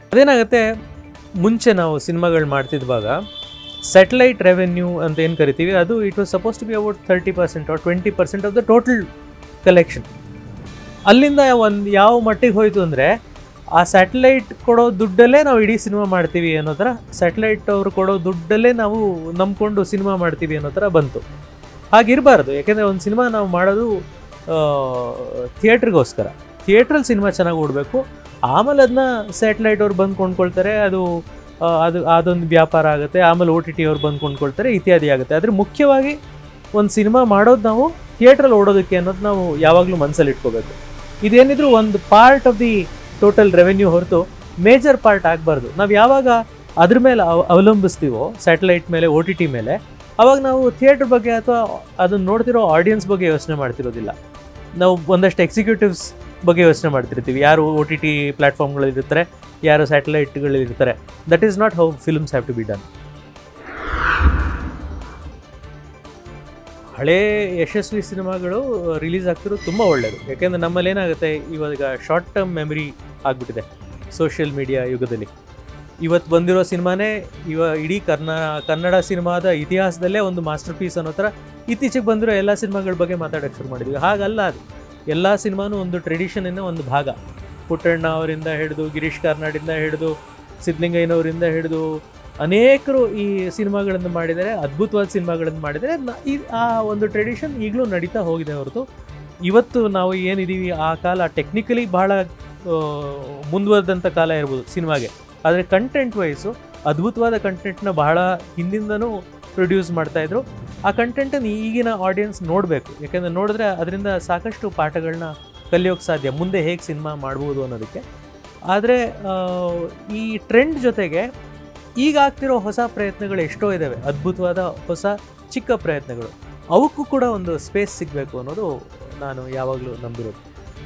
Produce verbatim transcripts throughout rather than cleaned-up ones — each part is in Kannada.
ಅದೇನಾಗುತ್ತೆ, ಮುಂಚೆ ನಾವು ಸಿನಿಮಾಗಳು ಮಾಡ್ತಿದ್ದಾಗ ಸ್ಯಾಟಲೈಟ್ ರೆವೆನ್ಯೂ ಅಂತ ಏನು ಕರಿತೀವಿ, ಅದು it was suppose to be about thirty percent or twenty percent of the total collection. ಅಲ್ಲಿಂದ ಒಂದು ಯಾವ ಮಟ್ಟಿಗೆ ಹೋಯಿತು ಅಂದರೆ, ಆ ಸ್ಯಾಟಲೈಟ್ ಕೊಡೋ ದುಡ್ಡಲ್ಲೇ ನಾವು ಇಡೀ ಸಿನಿಮಾ ಮಾಡ್ತೀವಿ ಅನ್ನೋ ಥರ, ಸ್ಯಾಟಲೈಟ್ ಅವರು ಕೊಡೋ ದುಡ್ಡಲ್ಲೇ ನಾವು ನಂಬ್ಕೊಂಡು ಸಿನಿಮಾ ಮಾಡ್ತೀವಿ ಅನ್ನೋ ಥರ ಬಂತು. ಹಾಗಿರಬಾರ್ದು. ಯಾಕೆಂದರೆ ಒಂದು ಸಿನಿಮಾ ನಾವು ಮಾಡೋದು ಥಿಯೇಟ್ರಿಗೋಸ್ಕರ. ಥಿಯೇಟ್ರಲ್ಲಿ ಸಿನಿಮಾ ಚೆನ್ನಾಗಿ ಓಡಬೇಕು, ಆಮೇಲೆ ಅದನ್ನ ಸ್ಯಾಟಲೈಟ್ ಅವ್ರು ಬಂದು ಕೊಂಡ್ಕೊಳ್ತಾರೆ, ಅದು ಅದು ಅದೊಂದು ವ್ಯಾಪಾರ ಆಗುತ್ತೆ, ಆಮೇಲೆ ಓ ಟಿ ಟಿ ಅವ್ರು ಬಂದು ಕೊಂಡ್ಕೊಳ್ತಾರೆ, ಇತ್ಯಾದಿ ಆಗುತ್ತೆ. ಆದರೆ ಮುಖ್ಯವಾಗಿ ಒಂದು ಸಿನಿಮಾ ಮಾಡೋದು ನಾವು ಥಿಯೇಟ್ರಲ್ಲಿ ಓಡೋದಕ್ಕೆ ಅನ್ನೋದು ನಾವು ಯಾವಾಗಲೂ ಮನಸ್ಸಲ್ಲಿ ಇಟ್ಕೋಬೇಕು. ಇದೇನಿದ್ರು ಒಂದು part of the total revenue ಹೊರತು ಮೇಜರ್ ಪಾರ್ಟ್ ಆಗಬಾರ್ದು. ನಾವು ಯಾವಾಗ ಅದ್ರ ಮೇಲೆ ಅವ ಅವಲಂಬಿಸ್ತೀವೋ, ಸ್ಯಾಟಲೈಟ್ ಮೇಲೆ, ಓ ಟಿ ಟಿ ಮೇಲೆ, ಆವಾಗ ನಾವು ಥಿಯೇಟ್ರ್ ಬಗ್ಗೆ ಅಥವಾ ಅದನ್ನು ನೋಡ್ತಿರೋ ಆಡಿಯನ್ಸ್ ಬಗ್ಗೆ ಯೋಚನೆ ಮಾಡ್ತಿರೋದಿಲ್ಲ. ನಾವು ಒಂದಷ್ಟು ಎಕ್ಸಿಕ್ಯೂಟಿವ್ಸ್ ಬಗ್ಗೆ ಯೋಚನೆ ಮಾಡ್ತಿರ್ತೀವಿ, ಯಾರು ಓ ಟಿ ಟಿ ಪ್ಲ್ಯಾಟ್ಫಾರ್ಮ್ಗಳಿರ್ತಾರೆ, ಯಾರು ಸ್ಯಾಟಲೈಟ್ಗಳಿರ್ತಾರೆ. That is not how films have to be done. ಹಳೇ ಯಶಸ್ವಿ ಸಿನಿಮಾಗಳು ರಿಲೀಸ್ ಆಗ್ತಿರೋದು ತುಂಬ ಒಳ್ಳೆಯದು. ಯಾಕೆಂದರೆ ನಮ್ಮಲ್ಲಿ ಏನಾಗುತ್ತೆ, ಇವಾಗ ಶಾರ್ಟ್ ಟರ್ಮ್ ಮೆಮರಿ ಆಗಿಬಿಟ್ಟಿದೆ ಸೋಷಿಯಲ್ ಮೀಡಿಯಾ ಯುಗದಲ್ಲಿ. ಇವತ್ತು ಬಂದಿರೋ ಸಿನಿಮಾನೇ ಇವ ಇಡೀ ಕರ್ನಾ ಕನ್ನಡ ಸಿನಿಮಾದ ಇತಿಹಾಸದಲ್ಲೇ ಒಂದು ಮಾಸ್ಟರ್ ಪೀಸ್ ಅನ್ನೋ ಥರ ಇತ್ತೀಚೆಗೆ ಬಂದಿರೋ ಎಲ್ಲ ಸಿನಿಮಾಗಳ ಬಗ್ಗೆ ಮಾತಾಡೋಕ್ಕೆ ಶುರು ಮಾಡಿದ್ವಿ. ಹಾಗಲ್ಲ, ಅದು ಎಲ್ಲ ಸಿನಿಮಾನೂ ಒಂದು ಟ್ರೆಡಿಷನ್ನಿನ ಒಂದು ಭಾಗ. ಪುಟ್ಟಣ್ಣ ಅವರಿಂದ ಹಿಡಿದು, ಗಿರೀಶ್ ಕಾರ್ನಾಡಿಂದ ಹಿಡಿದು, ಸಿದ್ಧಲಿಂಗಯ್ಯನವರಿಂದ ಹಿಡಿದು ಅನೇಕರು ಈ ಸಿನಿಮಾಗಳನ್ನು ಮಾಡಿದರೆ, ಅದ್ಭುತವಾದ ಸಿನಿಮಾಗಳನ್ನು ಮಾಡಿದರೆ. ಈ ಆ ಒಂದು ಟ್ರೆಡಿಷನ್ ಈಗಲೂ ನಡೀತಾ ಹೋಗಿದೆ ಹೊರತು, ಇವತ್ತು ನಾವು ಏನಿದ್ದೀವಿ ಆ ಕಾಲ ಟೆಕ್ನಿಕಲಿ ಬಹಳ ಮುಂದುವರೆದಂಥ ಕಾಲ ಇರ್ಬೋದು ಸಿನಿಮಾಗೆ. ಆದರೆ ಕಂಟೆಂಟ್ ವೈಸು ಅದ್ಭುತವಾದ ಕಂಟೆಂಟ್ನ ಬಹಳ ಹಿಂದಿಂದನೂ ಪ್ರೊಡ್ಯೂಸ್ ಮಾಡ್ತಾಯಿದ್ರು. ಆ ಕಂಟೆಂಟನ್ನು ಈಗಿನ ಆಡಿಯನ್ಸ್ ನೋಡಬೇಕು. ಯಾಕೆಂದರೆ ನೋಡಿದ್ರೆ ಅದರಿಂದ ಸಾಕಷ್ಟು ಪಾಠಗಳನ್ನ ಕಲಿಯೋಕ್ಕೆ ಸಾಧ್ಯ, ಮುಂದೆ ಹೇಗೆ ಸಿನಿಮಾ ಮಾಡ್ಬೋದು ಅನ್ನೋದಕ್ಕೆ. ಆದರೆ ಈ ಟ್ರೆಂಡ್ ಜೊತೆಗೆ ಈಗ ಆಗ್ತಿರೋ ಹೊಸ ಪ್ರಯತ್ನಗಳು ಎಷ್ಟೋ ಇದ್ದಾವೆ, ಅದ್ಭುತವಾದ ಹೊಸ ಚಿಕ್ಕ ಪ್ರಯತ್ನಗಳು. ಅವಕ್ಕೂ ಕೂಡ ಒಂದು ಸ್ಪೇಸ್ ಸಿಗಬೇಕು ಅನ್ನೋದು ನಾನು ಯಾವಾಗಲೂ ನಂಬಿರೋದು.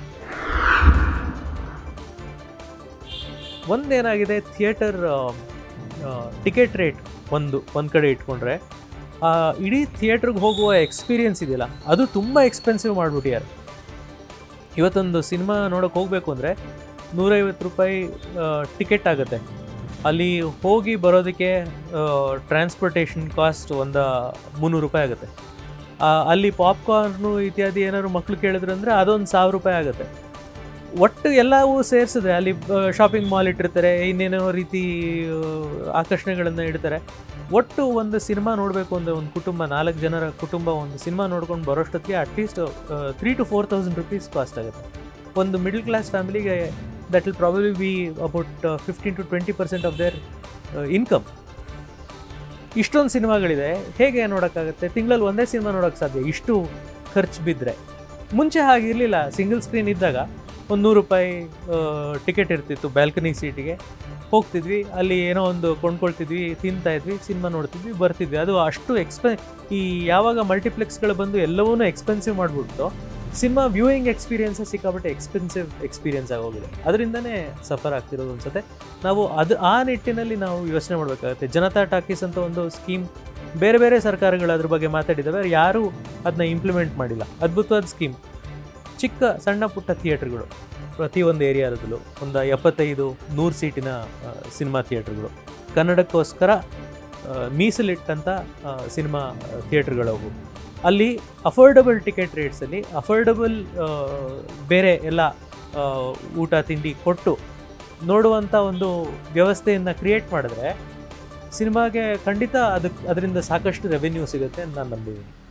ಒಂದೇನಾಗಿದೆ, ಥಿಯೇಟರ್ ಟಿಕೆಟ್ ರೇಟ್ ಒಂದು ಒಂದು ಕಡೆ ಇಟ್ಕೊಂಡ್ರೆ, ಇಡೀ ಥಿಯೇಟ್ರಿಗೆ ಹೋಗುವ ಎಕ್ಸ್ಪೀರಿಯನ್ಸ್ ಇದೆಯಲ್ಲ, ಅದು ತುಂಬ ಎಕ್ಸ್ಪೆನ್ಸಿವ್ ಮಾಡಿಬಿಟ್ಟಿದ್ದಾರೆ. ಇವತ್ತೊಂದು ಸಿನಿಮಾ ನೋಡೋಕೆ ಹೋಗಬೇಕು ಅಂದರೆ ನೂರೈವತ್ತು ರೂಪಾಯಿ ಟಿಕೆಟ್ ಆಗುತ್ತೆ. ಅಲ್ಲಿ ಹೋಗಿ ಬರೋದಕ್ಕೆ ಟ್ರಾನ್ಸ್ಪೋರ್ಟೇಷನ್ ಕಾಸ್ಟ್ ಒಂದು ಮುನ್ನೂರು ರೂಪಾಯಿ ಆಗುತ್ತೆ. ಅಲ್ಲಿ ಪಾಪ್ಕಾರ್ನು ಇತ್ಯಾದಿ ಏನಾದ್ರು ಮಕ್ಕಳು ಕೇಳಿದ್ರು ಅಂದರೆ ಅದೊಂದು ಸಾವಿರ ರೂಪಾಯಿ ಆಗುತ್ತೆ. ಒಟ್ಟು ಎಲ್ಲವೂ ಸೇರಿಸಿದ್ರೆ ಅಲ್ಲಿ ಶಾಪಿಂಗ್ ಮಾಲ್ ಇಟ್ಟಿರ್ತಾರೆ, ಇನ್ನೇನೋ ರೀತಿ ಆಕರ್ಷಣೆಗಳನ್ನು ಇಡ್ತಾರೆ. ಒಟ್ಟು ಒಂದು ಸಿನಿಮಾ ನೋಡಬೇಕು ಅಂದರೆ ಒಂದು ಕುಟುಂಬ, ನಾಲ್ಕು ಜನರ ಕುಟುಂಬ ಒಂದು ಸಿನಿಮಾ ನೋಡ್ಕೊಂಡು ಬರೋಷ್ಟೊತ್ತಿಗೆ at least three to four thousand rupees cost ಆಗುತ್ತೆ. ಒಂದು ಮಿಡಲ್ ಕ್ಲಾಸ್ ಫ್ಯಾಮಿಲಿಗೆ that will probably be about uh, fifteen to twenty percent of their uh, income. ಇಷ್ಟೊಂದು ಸಿನಿಮಾಗಳಿದೆ, ಹೇಗೆ ನೋಡೋಕ್ಕಾಗುತ್ತೆ? ತಿಂಗಳಲ್ಲಿ ಒಂದೇ ಸಿನಿಮಾ ನೋಡೋಕ್ಕೆ ಸಾಧ್ಯ ಇಷ್ಟು ಖರ್ಚು ಬಿದ್ದರೆ. ಮುಂಚೆ ಹಾಗಿರಲಿಲ್ಲ. ಸಿಂಗಲ್ ಸ್ಕ್ರೀನ್ ಇದ್ದಾಗ ಒಂದು ನೂರು ರೂಪಾಯಿ ಟಿಕೆಟ್ ಇರ್ತಿತ್ತು, ಬ್ಯಾಲ್ಕನಿ ಸೀಟಿಗೆ ಹೋಗ್ತಿದ್ವಿ, ಅಲ್ಲಿ ಏನೋ ಒಂದು ಕೊಂಡ್ಕೊಳ್ತಿದ್ವಿ, ತಿಂತಾಯಿದ್ವಿ, ಸಿನಿಮಾ ನೋಡ್ತಿದ್ವಿ, ಬರ್ತಿದ್ವಿ. ಅದು ಅಷ್ಟು ಎಕ್ಸ್ಪೆ ಈ ಯಾವಾಗ ಮಲ್ಟಿಪ್ಲೆಕ್ಸ್ಗಳು ಬಂದು ಎಲ್ಲವೂ ಎಕ್ಸ್ಪೆನ್ಸಿವ್ ಮಾಡಿಬಿಟ್ಟು ಸಿನಿಮಾ ವ್ಯೂಯಿಂಗ್ ಎಕ್ಸ್ಪೀರಿಯನ್ಸೇ ಸಿಕ್ಕಾಬಿಟ್ಟೆ ಎಕ್ಸ್ಪೆನ್ಸಿವ್ ಎಕ್ಸ್ಪೀರಿಯನ್ಸ್ ಆಗೋಗಿದೆ. ಅದರಿಂದನೇ ಸಫರ್ ಆಗ್ತಿರೋದು ಅನ್ಸುತ್ತೆ. ನಾವು ಅದು ಆ ನಿಟ್ಟಿನಲ್ಲಿ ನಾವು ಯೋಚನೆ ಮಾಡಬೇಕಾಗುತ್ತೆ. ಜನತಾ ಟಾಕೀಸ್ ಅಂತ ಒಂದು ಸ್ಕೀಮ್ ಬೇರೆ ಬೇರೆ ಸರ್ಕಾರಗಳು ಅದ್ರ ಬಗ್ಗೆ ಮಾತಾಡಿದ್ದಾವೆ, ಯಾರೂ ಅದನ್ನ ಇಂಪ್ಲಿಮೆಂಟ್ ಮಾಡಿಲ್ಲ. ಅದ್ಭುತವಾದ ಸ್ಕೀಮ್. ಚಿಕ್ಕ ಸಣ್ಣ ಪುಟ್ಟ ಥಿಯೇಟ್ರ್ಗಳು ಪ್ರತಿಯೊಂದು ಏರಿಯಾದಲ್ಲೂ ಒಂದು ಎಪ್ಪತ್ತೈದು ನೂರು ಸೀಟಿನ ಸಿನಿಮಾ ಥಿಯೇಟ್ರ್ಗಳು, ಕನ್ನಡಕ್ಕೋಸ್ಕರ ಮೀಸಲಿಟ್ಟಂಥ ಸಿನಿಮಾ ಥಿಯೇಟ್ರ್ಗಳವು. ಅಲ್ಲಿ ಅಫೋರ್ಡಬಲ್ ಟಿಕೆಟ್ ರೇಟ್ಸಲ್ಲಿ ಅಫೋರ್ಡಬಲ್ ಬೇರೆ ಎಲ್ಲ ಊಟ ತಿಂಡಿ ಕೊಟ್ಟು ನೋಡುವಂಥ ಒಂದು ವ್ಯವಸ್ಥೆಯನ್ನು ಕ್ರಿಯೇಟ್ ಮಾಡಿದ್ರೆ ಸಿನಿಮಾಗೆ ಖಂಡಿತ ಅದಕ್ಕೆ ಅದರಿಂದ ಸಾಕಷ್ಟು ರೆವೆನ್ಯೂ ಸಿಗುತ್ತೆ ಅಂತ ನಾನು ನಂಬಿದ್ದೀನಿ.